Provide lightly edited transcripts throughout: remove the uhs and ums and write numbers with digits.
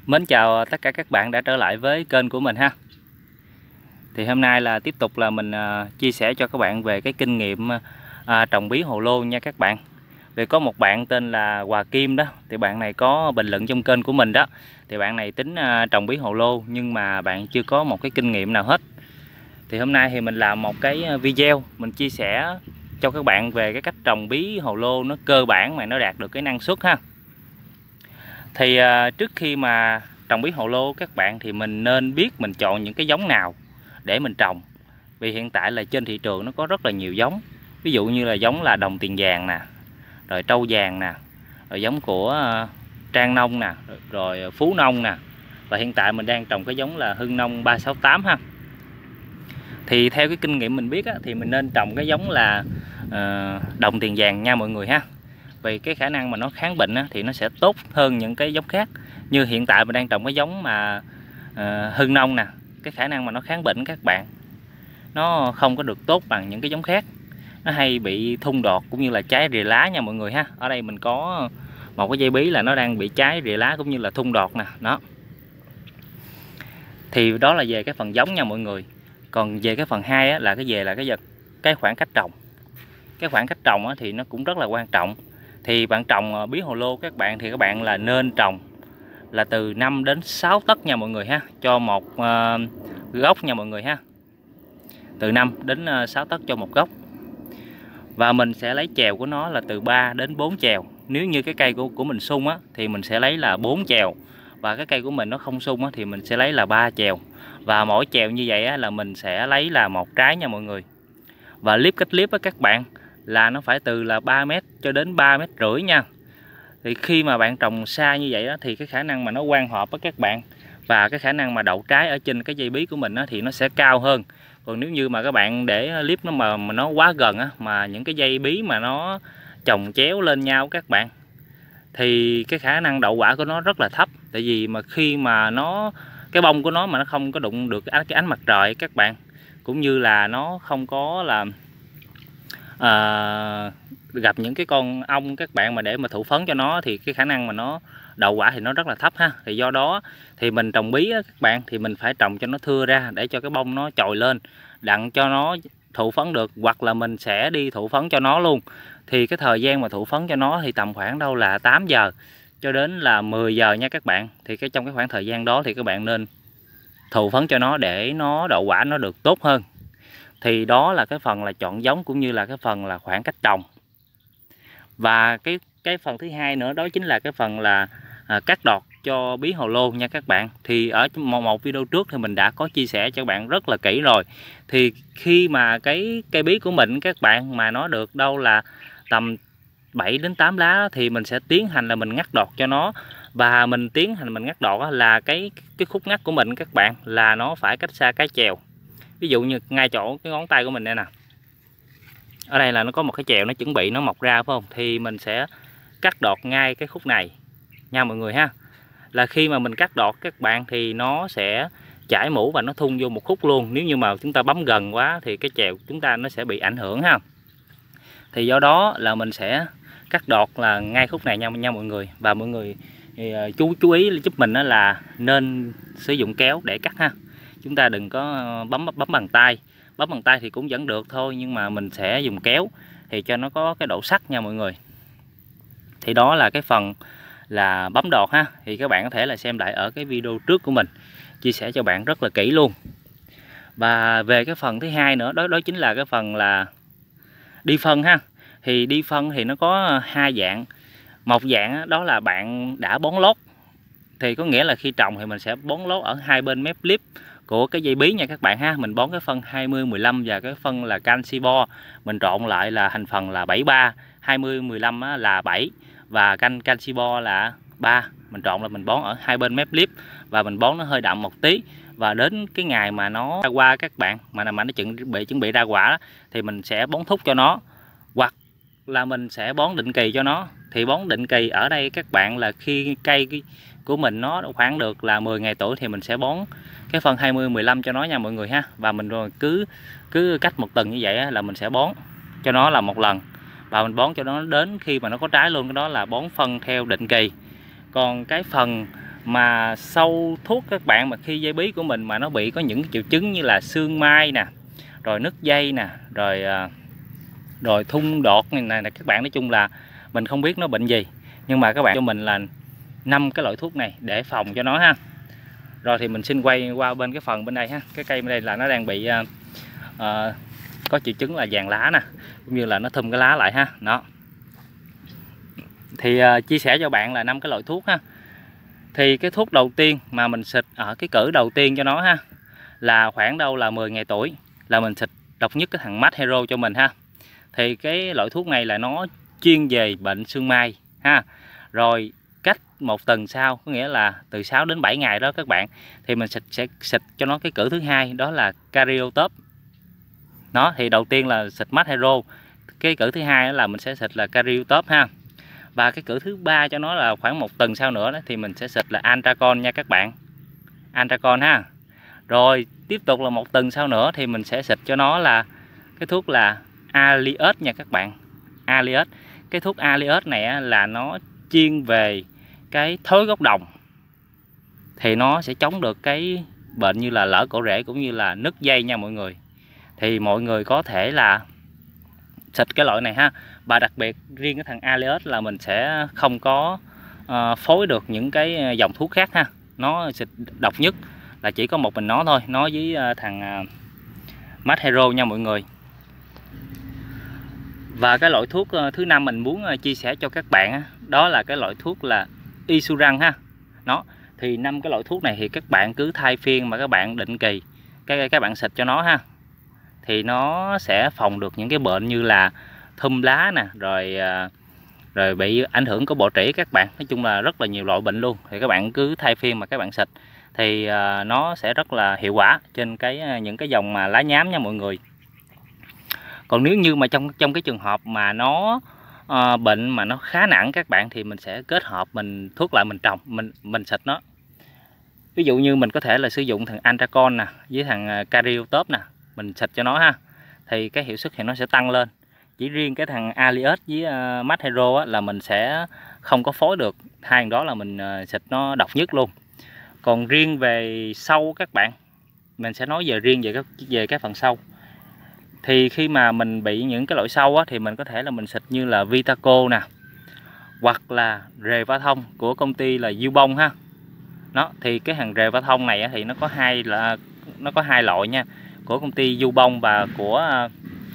Mến chào tất cả các bạn đã trở lại với kênh của mình ha. Thì hôm nay là tiếp tục là mình chia sẻ cho các bạn về cái kinh nghiệm trồng bí hồ lô nha các bạn. Vì có một bạn tên là Hòa Kim đó, thì bạn này có bình luận trong kênh của mình đó. Thì bạn này tính trồng bí hồ lô nhưng mà bạn chưa có một cái kinh nghiệm nào hết. Thì hôm nay thì mình làm một cái video mình chia sẻ cho các bạn về cái cách trồng bí hồ lô nó cơ bản mà nó đạt được cái năng suất ha. Thì trước khi mà trồng bí hồ lô các bạn thì mình nên biết mình chọn những cái giống nào để mình trồng. Vì hiện tại là trên thị trường nó có rất là nhiều giống. Ví dụ như là giống là đồng tiền vàng nè, rồi trâu vàng nè, rồi giống của Trang Nông nè, rồi Phú Nông nè. Và hiện tại mình đang trồng cái giống là Hưng Nông 368 ha. Thì theo cái kinh nghiệm mình biết á, thì mình nên trồng cái giống là đồng tiền vàng nha mọi người ha. Vì cái khả năng mà nó kháng bệnh á, thì nó sẽ tốt hơn những cái giống khác. Như hiện tại mình đang trồng cái giống mà Hưng Nông nè, cái khả năng mà nó kháng bệnh các bạn nó không có được tốt bằng những cái giống khác. Nó hay bị thung đọt cũng như là trái rìa lá nha mọi người ha. Ở đây mình có một cái dây bí là nó đang bị trái rìa lá cũng như là thung đọt nè, đó. Thì đó là về cái phần giống nha mọi người. Còn về cái phần 2 á, là cái khoảng cách trồng. Cái khoảng cách trồng á, thì nó cũng rất là quan trọng. Thì bạn trồng bí hồ lô các bạn thì các bạn là nên trồng là từ 5 đến 6 tấc nha mọi người ha, cho một gốc nha mọi người ha. Từ 5 đến 6 tấc cho một gốc. Và mình sẽ lấy chèo của nó là từ 3 đến 4 chèo. Nếu như cái cây của mình sung á thì mình sẽ lấy là 4 chèo. Và cái cây của mình nó không sung á thì mình sẽ lấy là 3 chèo. Và mỗi chèo như vậy á, là mình sẽ lấy là một trái nha mọi người. Và cách clip á các bạn là nó phải từ là 3 mét cho đến 3,5 mét nha. Thì khi mà bạn trồng xa như vậy đó, thì cái khả năng mà nó quang hợp với các bạn và cái khả năng mà đậu trái ở trên cái dây bí của mình đó, thì nó sẽ cao hơn. Còn nếu như mà các bạn để clip nó mà nó quá gần á, mà những cái dây bí mà nó chồng chéo lên nhau các bạn, thì cái khả năng đậu quả của nó rất là thấp. Tại vì mà khi mà cái bông của nó mà nó không có đụng được cái ánh mặt trời các bạn, cũng như là nó không có là gặp những cái con ong các bạn mà để mà thụ phấn cho nó, thì cái khả năng mà nó đậu quả thì nó rất là thấp ha. Thì do đó thì mình trồng bí á, các bạn thì mình phải trồng cho nó thưa ra để cho cái bông nó chồi lên đặng cho nó thụ phấn được, hoặc là mình sẽ đi thụ phấn cho nó luôn. Thì cái thời gian mà thụ phấn cho nó thì tầm khoảng đâu là 8 giờ cho đến là 10 giờ nha các bạn. Thì trong cái khoảng thời gian đó thì các bạn nên thụ phấn cho nó để nó đậu quả nó được tốt hơn. Thì đó là cái phần là chọn giống cũng như là cái phần là khoảng cách trồng. Và cái phần thứ hai nữa đó chính là cái phần là cắt đọt cho bí hồ lô nha các bạn. Thì ở một video trước thì mình đã có chia sẻ cho các bạn rất là kỹ rồi. Thì khi mà cái cây bí của mình các bạn mà nó được đâu là tầm 7 đến 8 lá thì mình sẽ tiến hành là mình ngắt đọt cho nó. Và mình tiến hành mình ngắt đọt là cái khúc ngắt của mình các bạn là nó phải cách xa cái chèo. Ví dụ như ngay chỗ cái ngón tay của mình đây nè, ở đây là nó có một cái chèo nó chuẩn bị nó mọc ra phải không, thì mình sẽ cắt đọt ngay cái khúc này nha mọi người ha. Là khi mà mình cắt đọt các bạn thì nó sẽ chảy mũ và nó thun vô một khúc luôn. Nếu như mà chúng ta bấm gần quá thì cái chèo chúng ta nó sẽ bị ảnh hưởng ha. Thì do đó là mình sẽ cắt đọt là ngay khúc này nha mọi người. Và mọi người thì chú ý giúp mình đó là nên sử dụng kéo để cắt ha. Chúng ta đừng có bấm bằng tay. Bấm bằng tay thì cũng vẫn được thôi, nhưng mà mình sẽ dùng kéo thì cho nó có cái độ sắc nha mọi người. Thì đó là cái phần là bấm đọt ha. Thì các bạn có thể là xem lại ở cái video trước của mình, chia sẻ cho bạn rất là kỹ luôn. Và về cái phần thứ hai nữa đó chính là cái phần là đi phân ha. Thì đi phân thì nó có hai dạng. Một dạng đó là bạn đã bón lót, thì có nghĩa là khi trồng thì mình sẽ bón lót ở hai bên mép clip của cái dây bí nha các bạn ha. Mình bón cái phân 20-15 và cái phân là canxi bo mình trộn lại là thành phần là 73, 20-15 là 7 và canxi bo là 3. Mình trộn là mình bón ở hai bên mép clip và mình bón nó hơi đậm một tí. Và đến cái ngày mà nó ra qua các bạn, mà nó chuẩn bị ra quả thì mình sẽ bón thúc cho nó, hoặc là mình sẽ bón định kỳ cho nó. Thì bón định kỳ ở đây các bạn là khi cây của mình nó khoảng được là 10 ngày tuổi thì mình sẽ bón cái phân 20-15 cho nó nha mọi người ha. Và mình rồi cứ cách một tuần như vậy là mình sẽ bón cho nó là một lần, và mình bón cho nó đến khi mà nó có trái luôn. Cái đó là bón phân theo định kỳ. Còn cái phần mà sâu thuốc các bạn, mà khi dây bí của mình mà nó bị có những triệu chứng như là xương mai nè, rồi nứt dây nè, rồi thung đọt này các bạn, nói chung là mình không biết nó bệnh gì, nhưng mà các bạn cho mình là 5 cái loại thuốc này để phòng cho nó ha. Rồi thì mình xin quay qua bên cái phần bên đây ha, cái cây bên đây là nó đang bị có triệu chứng là vàng lá nè, cũng như là nó thum cái lá lại ha. Đó thì chia sẻ cho bạn là 5 cái loại thuốc ha. Thì cái thuốc đầu tiên mà mình xịt ở cái cử đầu tiên cho nó ha, là khoảng đâu là 10 ngày tuổi là mình xịt độc nhất cái thằng Max Hero cho mình ha. Thì cái loại thuốc này là nó chuyên về bệnh xương mai ha. Rồi cách 1 tuần sau, có nghĩa là từ 6 đến 7 ngày đó các bạn, thì mình sẽ xịt cho nó cái cử thứ hai, đó là Cariotop. Nó thì đầu tiên là xịt Max Hero, cái cử thứ hai là mình sẽ xịt là Cariotop ha. Và cái cử thứ ba cho nó là khoảng 1 tuần sau nữa đó, thì mình sẽ xịt là Antracon nha các bạn, Antracon ha. Rồi tiếp tục là 1 tuần sau nữa thì mình sẽ xịt cho nó là cái thuốc là Alias nha các bạn, Alias. Cái thuốc Alias này là nó chuyên về cái thối gốc đồng, thì nó sẽ chống được cái bệnh như là lở cổ rễ cũng như là nứt dây nha mọi người. Thì mọi người có thể là xịt cái loại này ha. Và đặc biệt riêng cái thằng Alias là mình sẽ không có phối được những cái dòng thuốc khác ha. Nó xịt độc nhất là chỉ có một mình nó thôi, nó với thằng Max Hero nha mọi người. Và cái loại thuốc thứ 5 mình muốn chia sẻ cho các bạn đó là cái loại thuốc là Isuran ha. Nó thì 5 cái loại thuốc này thì các bạn cứ thay phiên mà các bạn định kỳ các bạn xịt cho nó ha, thì nó sẽ phòng được những cái bệnh như là thum lá nè, rồi bị ảnh hưởng của bộ trĩ các bạn. Nói chung là rất là nhiều loại bệnh luôn, thì các bạn cứ thay phiên mà các bạn xịt thì nó sẽ rất là hiệu quả trên những cái dòng mà lá nhám nha mọi người. Còn nếu như mà trong cái trường hợp mà nó bệnh mà nó khá nặng các bạn, thì mình sẽ kết hợp mình thuốc lại mình trồng mình xịt nó. Ví dụ như mình có thể là sử dụng thằng Antracon nè với thằng Cariotop nè, mình xịt cho nó ha, thì cái hiệu suất thì nó sẽ tăng lên. Chỉ riêng cái thằng Alias với Max Hero là mình sẽ không có phối được, hai thằng đó là mình xịt nó độc nhất luôn. Còn riêng về sâu các bạn, mình sẽ nói riêng về cái phần sâu. Thì khi mà mình bị những cái loại sâu thì mình có thể là mình xịt như là Vitaco nè, hoặc là rề va thông của công ty là Dubon ha. Nó thì cái hàng rề va thông này thì nó có hai loại nha, của công ty Dubon và của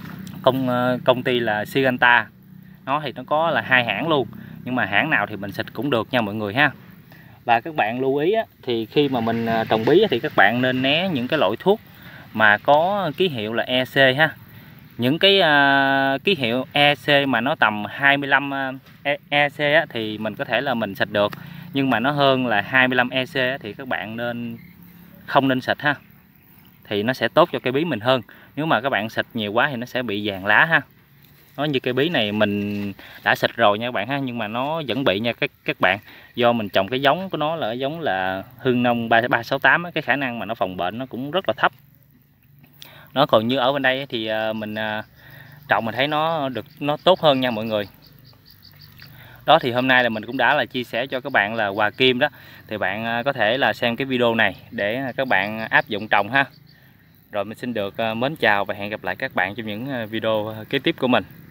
công ty là Syngenta. Nó thì nó có là 2 hãng luôn, nhưng mà hãng nào thì mình xịt cũng được nha mọi người ha. Và các bạn lưu ý thì khi mà mình trồng bí thì các bạn nên né những cái loại thuốc mà có ký hiệu là EC ha. Những cái ký hiệu EC mà nó tầm 25 EC thì mình có thể là mình xịt được, nhưng mà nó hơn là 25 EC thì các bạn không nên xịt ha, thì nó sẽ tốt cho cây bí mình hơn. Nếu mà các bạn xịt nhiều quá thì nó sẽ bị vàng lá ha. Nó như cây bí này mình đã xịt rồi nha các bạn ha, nhưng mà nó vẫn bị nha các bạn, do mình trồng cái giống của nó là giống là Hương Nông 368, cái khả năng mà nó phòng bệnh nó cũng rất là thấp. Nó còn như ở bên đây thì mình trồng mình thấy nó tốt hơn nha mọi người. Đó thì hôm nay là mình cũng đã chia sẻ cho các bạn là Hòa Kim đó, thì bạn có thể là xem cái video này để các bạn áp dụng trồng ha. Rồi mình xin được mến chào và hẹn gặp lại các bạn trong những video kế tiếp của mình.